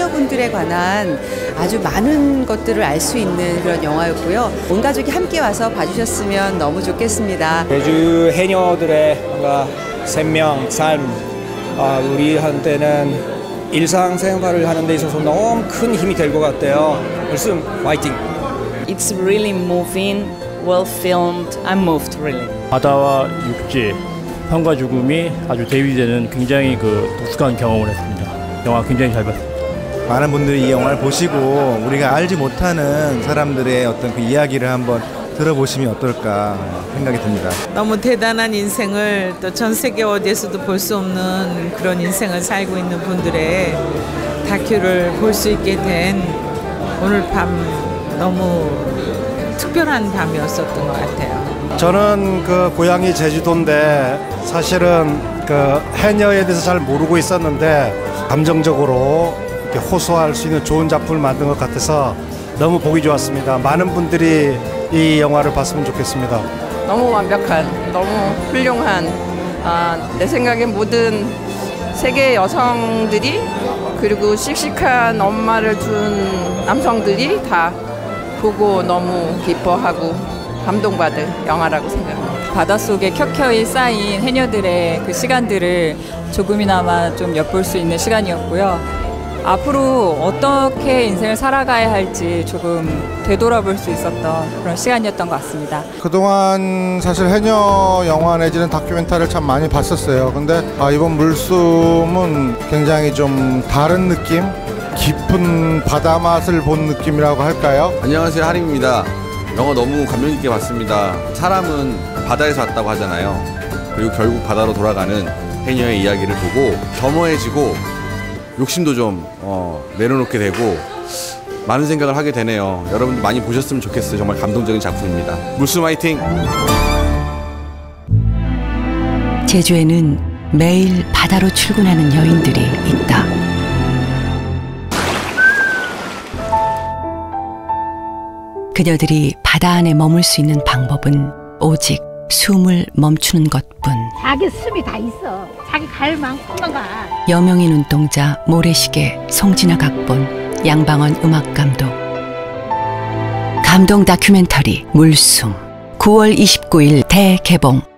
해녀분들에 관한 아주 많은 것들을 알 수 있는 그런 영화였고요. 온 가족이 함께 와서 봐주셨으면 너무 좋겠습니다. 제주 해녀들의 뭔가 생명, 삶, 우리한테는 일상생활을 하는 데 있어서 너무 큰 힘이 될 것 같아요. 물숨 화이팅! It's really moving, well filmed. I'm moved really. 바다와 육지, 삶과 죽음이 아주 대비되는 굉장히 독특한 경험을 했습니다. 영화 굉장히 잘 봤습니다. 많은 분들이 이 영화를 보시고 우리가 알지 못하는 사람들의 어떤 그 이야기를 한번 들어보시면 어떨까 생각이 듭니다. 너무 대단한 인생을 또 전 세계 어디에서도 볼 수 없는 그런 인생을 살고 있는 분들의 다큐를 볼 수 있게 된 오늘 밤 너무 특별한 밤이었었던 것 같아요. 저는 고향이 제주도인데 사실은 해녀에 대해서 잘 모르고 있었는데 감정적으로 이렇게 호소할 수 있는 좋은 작품을 만든 것 같아서 너무 보기 좋았습니다. 많은 분들이 이 영화를 봤으면 좋겠습니다. 너무 완벽한, 너무 훌륭한, 내 생각엔 모든 세계 여성들이 그리고 씩씩한 엄마를 둔 남성들이 다 보고 너무 기뻐하고 감동받을 영화라고 생각합니다. 바닷속에 켜켜이 쌓인 해녀들의 그 시간들을 조금이나마 좀 엿볼 수 있는 시간이었고요. 앞으로 어떻게 인생을 살아가야 할지 조금 되돌아볼 수 있었던 그런 시간이었던 것 같습니다. 그동안 사실 해녀 영화 내지는 다큐멘터리를 참 많이 봤었어요. 근데 이번 물숨은 굉장히 좀 다른 느낌? 깊은 바다 맛을 본 느낌이라고 할까요? 안녕하세요, 하림입니다. 영화 너무 감명 깊게 봤습니다. 사람은 바다에서 왔다고 하잖아요. 그리고 결국 바다로 돌아가는 해녀의 이야기를 보고 겸허해지고 욕심도 좀 내려놓게 되고 많은 생각을 하게 되네요. 여러분들 많이 보셨으면 좋겠어요. 정말 감동적인 작품입니다. 물숨 화이팅! 제주에는 매일 바다로 출근하는 여인들이 있다. 그녀들이 바다 안에 머물 수 있는 방법은 오직 숨을 멈추는 것뿐. 자기 숨이 다 있어. 자기 갈 만큼만 가. 여명의 눈동자, 모래시계, 송진아 각본, 양방원 음악감독. 감동 다큐멘터리 물숨 9월 29일 대개봉.